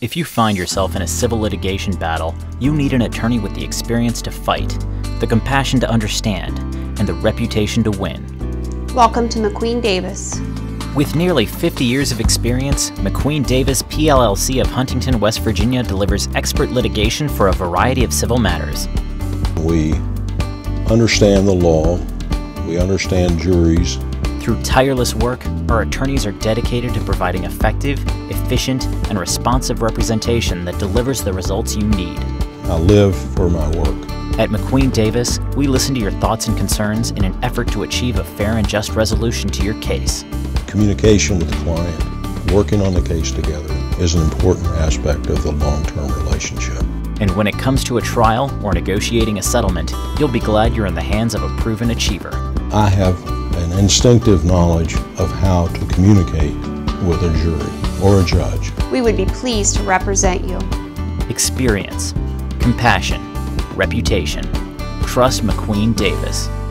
If you find yourself in a civil litigation battle, you need an attorney with the experience to fight, the compassion to understand, and the reputation to win. Welcome to McQueen Davis. With nearly 50 years of experience, McQueen Davis PLLC of Huntington, West Virginia delivers expert litigation for a variety of civil matters. We understand the law, we understand juries. Through tireless work, our attorneys are dedicated to providing effective, efficient, and responsive representation that delivers the results you need. I live for my work. At McQueen Davis, we listen to your thoughts and concerns in an effort to achieve a fair and just resolution to your case. Communication with the client, working on the case together, is an important aspect of the long-term relationship. And when it comes to a trial or negotiating a settlement, you'll be glad you're in the hands of a proven achiever. I have an instinctive knowledge of how to communicate with a jury or a judge. We would be pleased to represent you. Experience, compassion, reputation. Trust McQueen Davis.